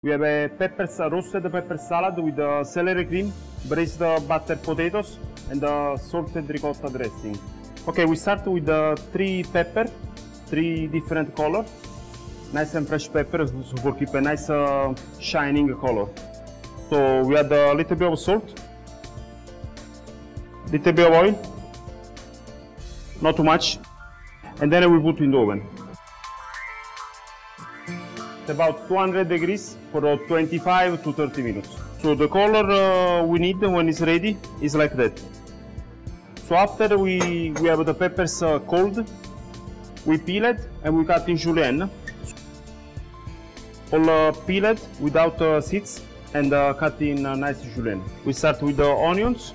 We have a roasted pepper salad with celery cream, braised buttered potatoes, and salted ricotta dressing. Okay, we start with 3 pepper, 3 different colors. Nice and fresh pepper, so for keep a nice shining color. So we add a little bit of salt, little bit of oil, not too much, and then we put in the oven. It's about 200 degrees for 25 to 30 minutes. So the color we need when it's ready is like that. So after we have the peppers cold, we peel it and we cut in julienne. All peeled without seeds and cut in nice julienne. We start with the onions.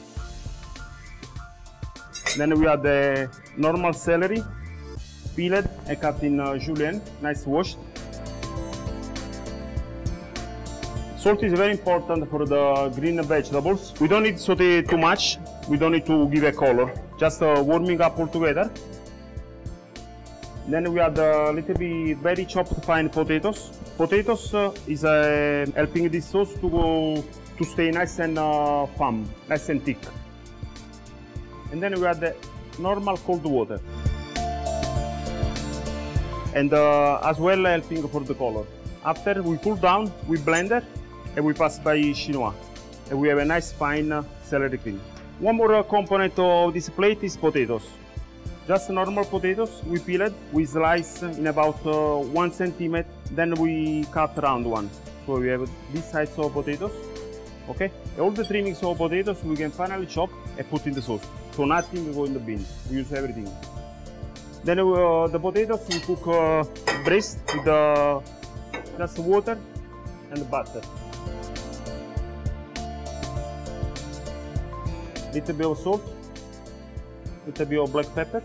Then we add the normal celery, peeled and cut in julienne, nice washed. Salt is very important for the green vegetables. We don't need to saute too much. We don't need to give a color. Just warming up all together. Then we add a little bit very chopped fine potatoes. Potatoes is helping this sauce to stay nice and firm, nice and thick. And then we add the normal cold water. And as well helping for the color. After we cool down, we blend it and we pass by chinois. And we have a nice fine celery cream. One more component of this plate is potatoes. Just normal potatoes, we peel it, we slice in about 1 centimeter, then we cut round one. So we have this size of potatoes, okay? All the trimmings of potatoes we can finally chop and put in the sauce. So nothing go in the bin, we use everything. Then the potatoes we cook braised with just water and butter. Little bit of salt. Little bit of black pepper,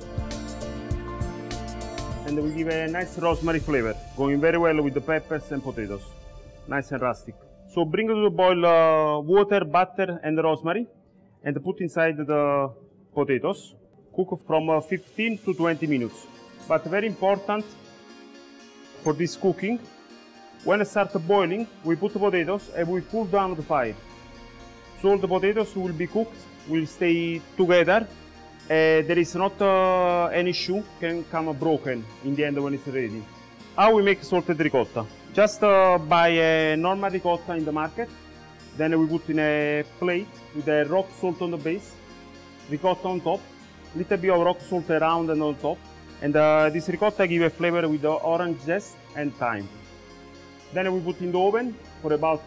and we give a nice rosemary flavor, going very well with the peppers and potatoes, nice and rustic. So bring to the boil water, butter and rosemary, and put inside the potatoes. Cook from 15 to 20 minutes. But very important for this cooking, when it starts boiling, we put the potatoes and we cool down the fire. So the potatoes will be cooked, will stay together. There is not any issue can come broken in the end when it's ready. How we make salted ricotta? Just buy a normal ricotta in the market, then we put in a plate with a rock salt on the base, ricotta on top, little bit of rock salt around and on top, and this ricotta gives a flavor with the orange zest and thyme. Then we put in the oven for about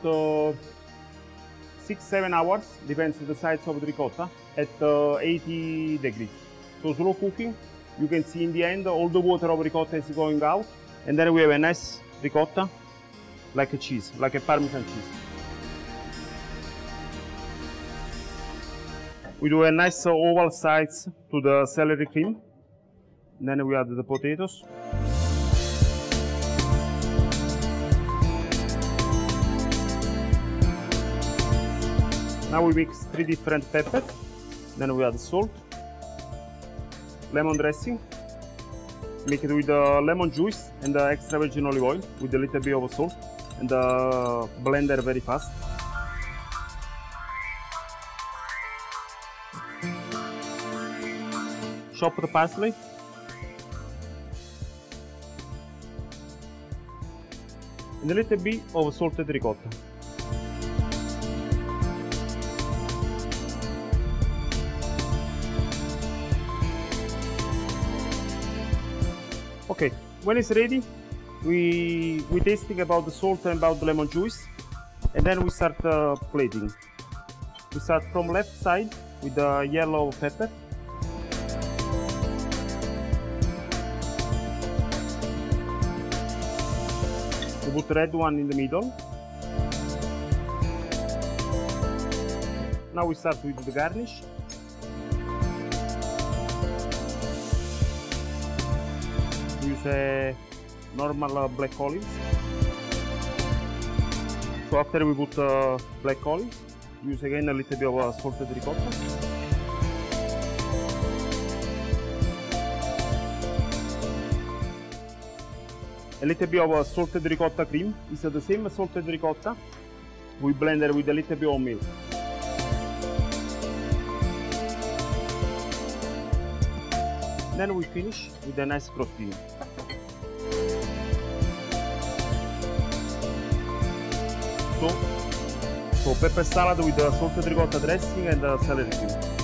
6-7 hours, depends on the size of the ricotta, at 80 degrees. So slow cooking, you can see in the end all the water of ricotta is going out, and then we have a nice ricotta, like a cheese, like a Parmesan cheese. We do a nice oval sides to the celery cream, then we add the potatoes. Now we mix 3 different peppers, then we add salt, lemon dressing, make it with lemon juice and extra virgin olive oil with a little bit of salt, and blender very fast. Chop the parsley, and a little bit of salted ricotta. Okay, when it's ready, we tasting about the salt and about the lemon juice, and then we start plating. We start from left side with the yellow pepper. We put the red one in the middle. Now we start with the garnish. We use a normal black olives. So after we put black olives, we use again a little bit of salted ricotta. a little bit of salted ricotta cream. It's the same salted ricotta. We blend it with a little bit of milk. Then we finish with a nice crostini. So pepper salad with the salted ricotta dressing and celery cream.